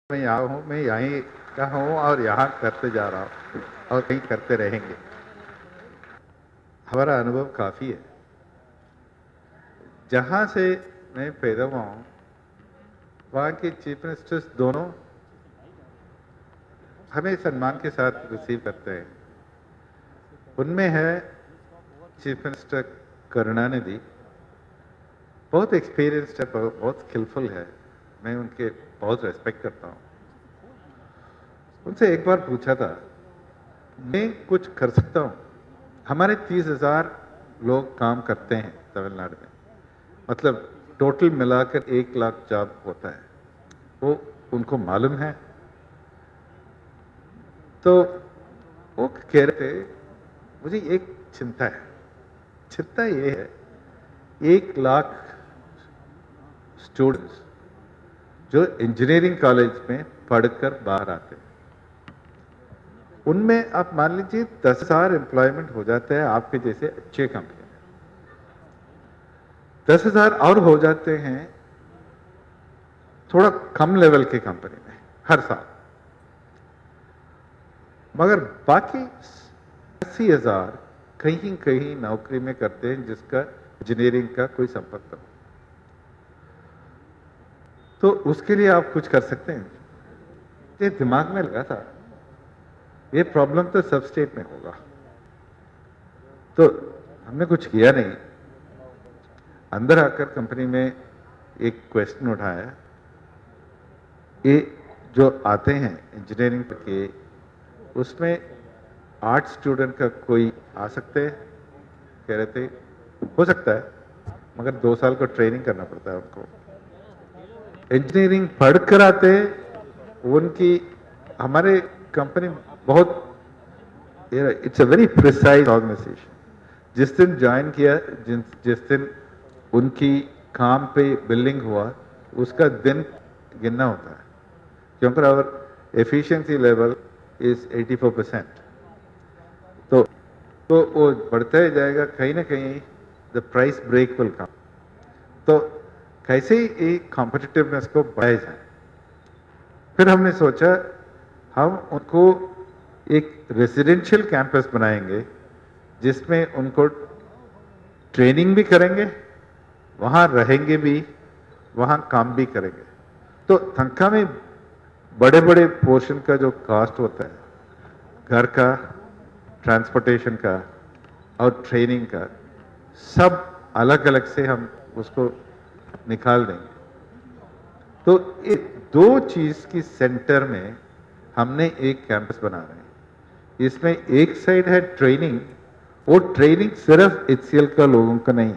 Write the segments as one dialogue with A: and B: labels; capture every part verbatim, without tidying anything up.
A: मैं यहाँ हूँ, मैं यहीं का हूँ और यहाँ करते जा रहा हूँ और कहीं करते रहेंगे। हमारा अनुभव काफ़ी है। जहाँ से मैं पैदा हुआ हूँ वहाँ के चीफ मिनिस्टर्स दोनों हमें सम्मान के साथ रिसीव करते हैं। उनमें है चीफ मिनिस्टर करुणानिधि, बहुत एक्सपीरियंस्ड है, बहुत स्किलफुल है। मैं उनके बहुत रेस्पेक्ट करता हूँ। उनसे एक बार पूछा था, मैं कुछ कर सकता हूँ? हमारे तीस हजार लोग काम करते हैं तमिलनाडु में, मतलब टोटल मिलाकर एक लाख जॉब होता है, वो उनको मालूम है। तो वो कह रहे थे, मुझे एक चिंता है। चिंता ये है, एक लाख स्टूडेंट्स जो इंजीनियरिंग कॉलेज में पढ़कर बाहर आते हैं, उनमें आप मान लीजिए दस हजार एम्प्लॉयमेंट हो जाता है आपके जैसे अच्छे कंपनी में। दस हजार और हो जाते हैं थोड़ा कम लेवल के कंपनी में हर साल, मगर बाकी अस्सी हजार कहीं कहीं नौकरी में करते हैं जिसका इंजीनियरिंग का कोई संपर्क हो। तो उसके लिए आप कुछ कर सकते हैं। ये दिमाग में लगा था, ये प्रॉब्लम तो सब स्टेट में होगा। तो हमने कुछ किया नहीं। अंदर आकर कंपनी में एक क्वेश्चन उठाया, ये जो आते हैं इंजीनियरिंग के, उसमें आर्ट स्टूडेंट का कोई आ सकते हैं? कह रहे थे हो सकता है, मगर दो साल को ट्रेनिंग करना पड़ता है उनको। इंजीनियरिंग पढ़ कर आते हैं उनकी, हमारे कंपनी बहुत, it's a very precise organisation. जिस दिन ज्वाइन किया, जिस जिस दिन उनकी काम पे बिल्डिंग हुआ, उसका दिन गिनना होता है, क्योंकि our efficiency level is eighty four percent. तो तो वो बढ़ता ही जाएगा, कहीं ना कहीं the price break will come. तो कैसे ही कॉम्पिटिटिवनेस को बढ़ाया जाए। फिर हमने सोचा हम उनको एक रेजिडेंशियल कैंपस बनाएंगे जिसमें उनको ट्रेनिंग भी करेंगे, वहाँ रहेंगे भी, वहाँ काम भी करेंगे। तो तनख्वाह में बड़े बड़े पोर्शन का जो कॉस्ट होता है, घर का, ट्रांसपोर्टेशन का और ट्रेनिंग का, सब अलग अलग से हम उसको निकाल देंगे। तो एक दो चीज की सेंटर में हमने एक कैंपस बना रहे हैं। इसमें एक साइड है ट्रेनिंग, वो ट्रेनिंग सिर्फ एचसीएल का लोगों का नहीं।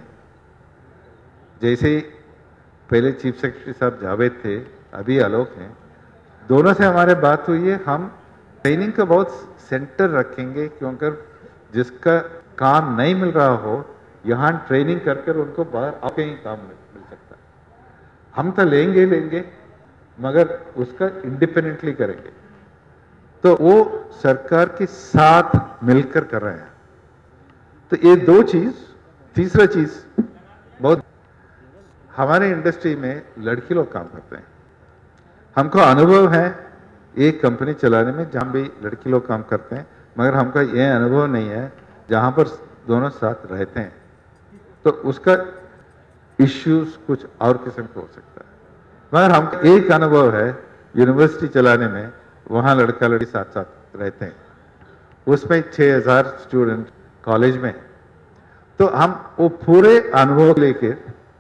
A: जैसे पहले चीफ सेक्रेटरी साहब जावेद थे, अभी आलोक हैं, दोनों से हमारे बात हुई है, हम ट्रेनिंग का बहुत सेंटर रखेंगे, क्योंकि जिसका काम नहीं मिल रहा हो, यहाँ ट्रेनिंग कर कर उनको बाहर आके ही काम मिल सकता है। हम तो लेंगे लेंगे मगर उसका इंडिपेंडेंटली करेंगे। तो वो सरकार के साथ मिलकर कर रहे हैं। तो ये दो चीज। तीसरा चीज, बहुत हमारे इंडस्ट्री में लड़की लोग काम करते हैं। हमको अनुभव है एक कंपनी चलाने में जहां भी लड़की लोग काम करते हैं, मगर हमका ये अनुभव नहीं है जहां पर दोनों साथ रहते हैं। तो उसका इश्यूज कुछ और किस्म का हो सकता है। मगर हमको एक अनुभव है यूनिवर्सिटी चलाने में, वहां लड़का लड़की साथ साथ रहते हैं, उसमें छह हजार स्टूडेंट कॉलेज में। तो हम वो पूरे अनुभव लेकर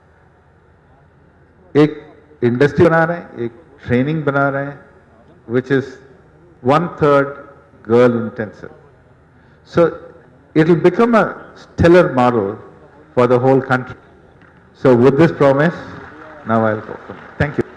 A: एक इंडस्ट्री बना रहे हैं, एक ट्रेनिंग बना रहे हैं, which is one third girl intensive. So it will become a stellar model for the whole country. So with this promise, now I'll go. Thank you.